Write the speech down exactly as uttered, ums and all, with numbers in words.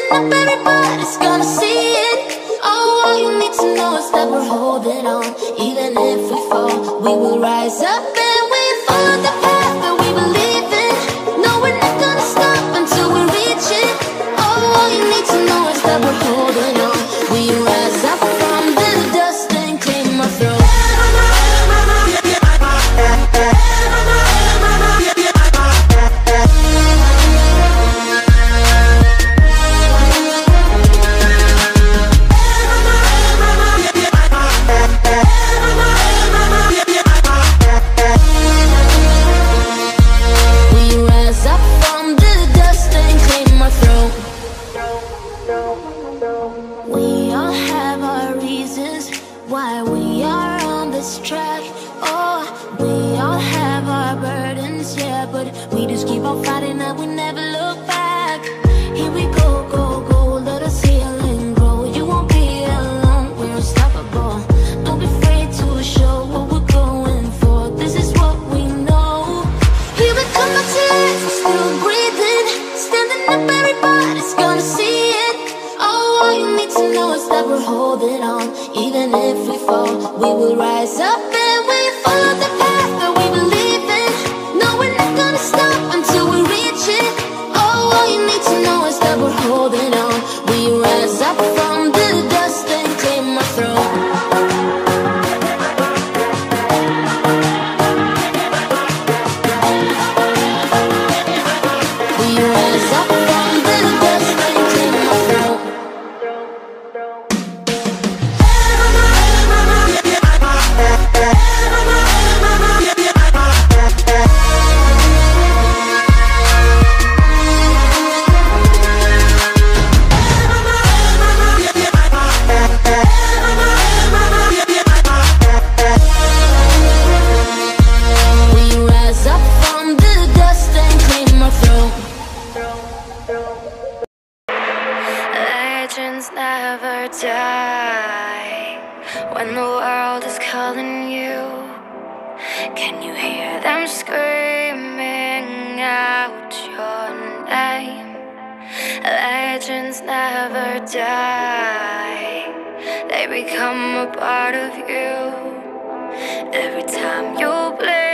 Standing up, everybody's gonna see it. Oh, all you need to know is that we're holding on. Even if we fall, we will rise up and we follow the path that we believe in. No, we're not gonna stop until we reach it. Oh, all you need to know is that we're holding on. We rise up from the dust and claim our throne. We all have our reasons why we are on this track. Oh, we all have our burdens, yeah, but we just keep on fighting and we never look back. Here we go, go, go, let us heal and grow. You won't be alone, we're unstoppable. Don't be afraid to show what we're going for. This is what we know. Here we come back to life, we're still breathing. Standing up, everybody's gonna see it. Oh, all you need to know is that we're holding on. Even if we fall, we will rise up and we follow the path that we believe in. No, we're not gonna stop until we reach it. Oh, all you need to know is that we're holding on. We rise up from the dust and claim our throne. We rise up from the dust and claim our throne. Legends never die when the world is calling you. Can you hear them screaming out your name? Legends never die, they become a part of you. Every time you blink